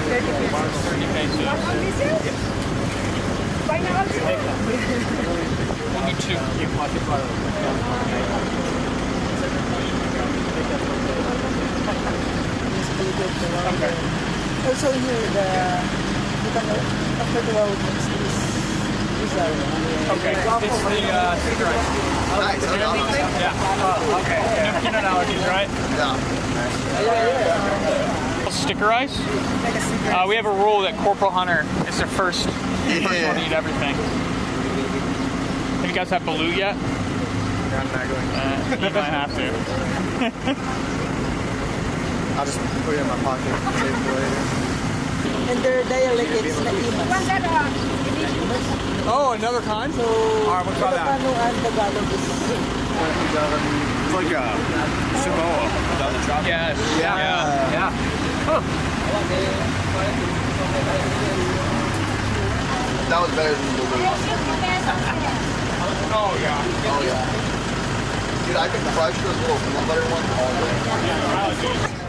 30 pesos. Buy now also. We'll do 2. Okay. Also here, after the road, these are... Okay, it's the sticker ice. Nice. Yeah. Oh, okay. Peanut allergies, right? Yeah. Sticker ice? We have a rule that Corporal Hunter is the first one to eat everything. Have you guys had balut yet? I'm not going to. You might have to. I'll just put it in my pocket. Save for later. And their dialect is Naimas. Oh, another kind? So, Alright, what's about that? Filipino and Tagalog is... It's like a Samoa without the chocolate. Yes. Yeah. Huh. That was better than the blue. Oh, yeah. Oh, yeah. Dude, I think the fried chicken is a little peanut butter one all day. Yeah,